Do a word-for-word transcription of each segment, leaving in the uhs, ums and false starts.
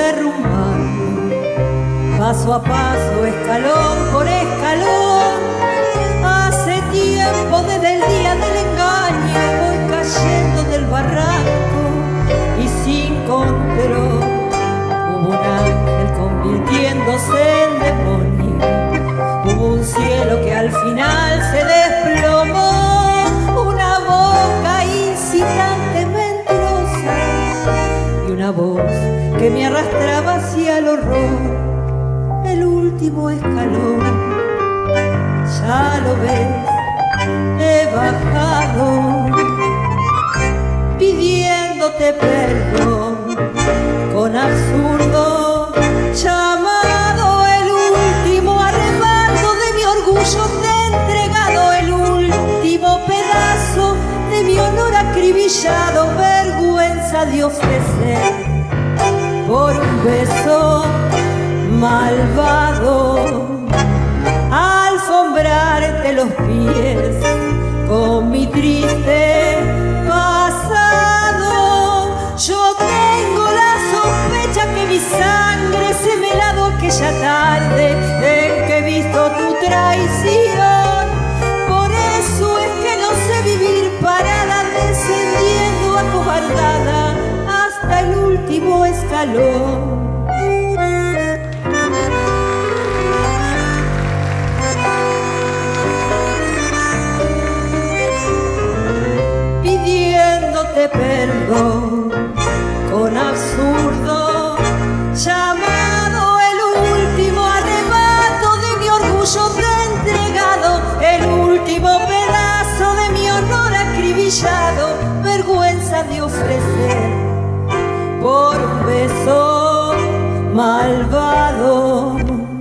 derrumbando, paso a paso, escalón por escalón. Hace tiempo desde el día del engaño voy cayendo del barranco y sin control. Hubo un ángel convirtiéndose en demonio, hubo un cielo que al final se desplomó, una boca incitante mentirosa y una voz que me arrastraba hacia el horror. El último escalón, ya lo ves, he bajado pidiéndote perdón con absurdo llamado. El último arrebato de mi orgullo te he entregado, el último pedazo de mi honor acribillado, vergüenza de ofrecer por un beso malvado, alfombrarte los pies con mi triste pasado. Yo tengo la sospecha que mi sangre se me helado aquella tarde en que he visto tu traición. Por eso es que no sé vivir parada, descendiendo acobardada hasta el último escalón. Pidiéndote perdón con absurdo llamado, el último arrebato de mi orgullo te he entregado, el último pedazo de mi honor acribillado, vergüenza de ofrecer por un beso malvado,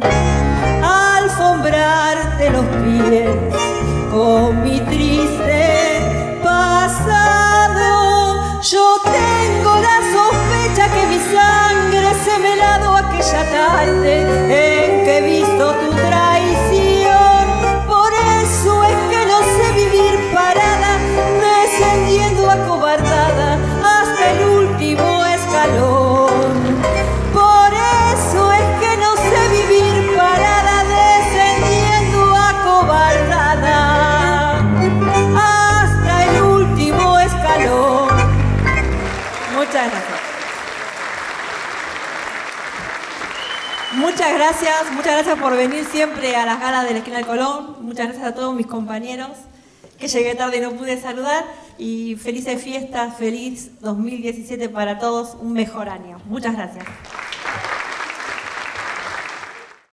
alfombrarte los pies con mi triste pasado. Yo tengo la sospecha que mi sangre se me helado aquella tarde en que he visto tu traición. Por eso es que no sé vivir parada, descendiendo acobardada hasta el último escalón. Por eso es que no sé vivir parada, descendiendo acobardada hasta el último escalón. Muchas gracias. Muchas gracias, muchas gracias por venir siempre a las galas de la esquina del Colón. Muchas gracias a todos mis compañeros que llegué tarde y no pude saludar. Y felices fiestas, feliz dos mil diecisiete para todos, un mejor año. Muchas gracias.